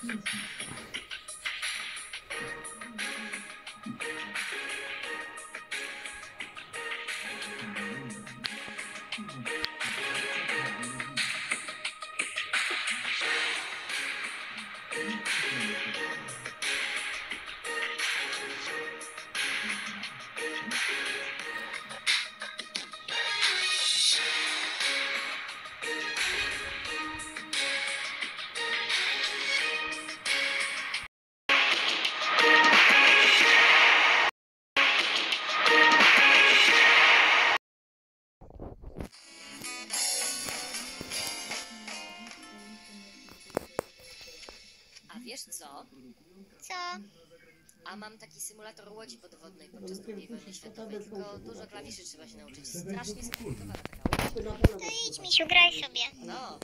A wiesz co? Co? A mam taki symulator łodzi podwodnej podczas II wojny światowej, tylko dużo klawiszy trzeba się nauczyć. Strasznie skomplikowana taka łódź. To idź, misiu, graj sobie. No.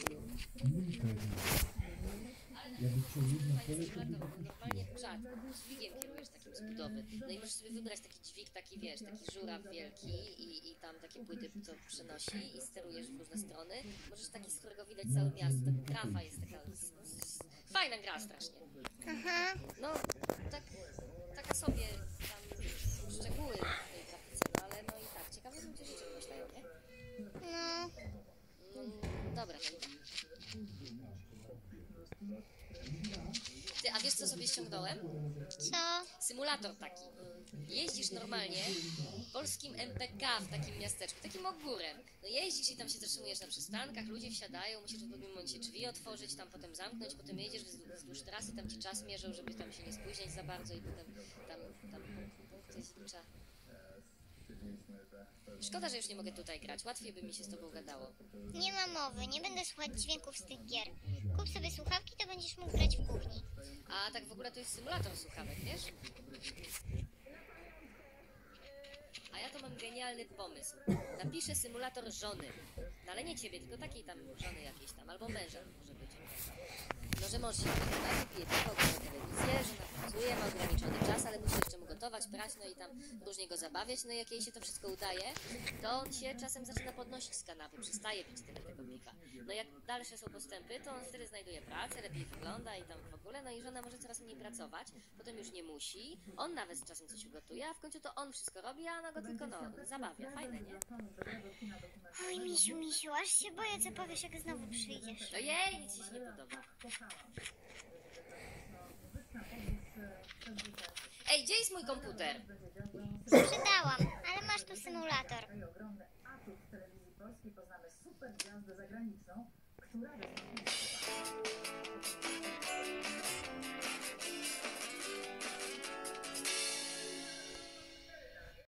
Normalnie dźwigiem kierujesz takim z budowy. No i możesz sobie wybrać taki dźwig, taki wiesz, taki żuraw wielki i tam takie płyty, co przenosi i sterujesz w różne strony. Możesz taki, z którego widać całe miasto. Ta grafa jest taka... Fajna gra strasznie. Aha. No, taka sobie tam szczegóły w tej grafice, no ale no i tak, ciekawe ludzie rzeczy wymyślają, nie? No. Dobra. Ty, a wiesz co sobie ściągnąłem? Co? Symulator taki. Jeździsz normalnie polskim MPK w takim miasteczku, takim ogórem. No jeździsz i tam się zatrzymujesz na przystankach, ludzie wsiadają, musisz w pewnym momencie drzwi otworzyć, tam potem zamknąć, potem jedziesz wzdłuż trasy, tam ci czas mierzą, żeby tam się nie spóźniać za bardzo i potem tam punkty zlicza. Szkoda, że już nie mogę tutaj grać, łatwiej by mi się z tobą gadało. Nie ma mowy, nie będę słuchać dźwięków z tych gier. Kup sobie słuchawki, to będziesz mógł grać w kuchni. A tak w ogóle to jest symulator słuchawek, wiesz? A ja to mam genialny pomysł. Napiszę symulator żony. No ale nie ciebie, tylko takiej tam żony jakiejś tam, albo męża może być. No, że mąż się wygląda, pije piwo, ogląda telewizję, żona pracuje, ma ograniczony czas, ale musi jeszcze mu gotować, prać, no i tam różnie go zabawiać. No i jak jej się to wszystko udaje, to on się czasem zaczyna podnosić z kanapy, przestaje pić tyle tego piwa. No jak dalsze są postępy, to on wtedy znajduje pracę, lepiej wygląda i tam w ogóle, no i żona może coraz mniej pracować, potem już nie musi, on nawet czasem coś ugotuje, a w końcu to on wszystko robi, a ona go tylko zabawia. Fajne, nie? Oj, misiu, aż się boję, co powiesz, jak znowu przyjdziesz. Ojej, nic ci się nie podoba. Ej, gdzie jest mój komputer? Sprzedałam, ale masz tu symulator. Ogromny atut telewizji polskiej poznamy super gwiazdę zagraniczną, która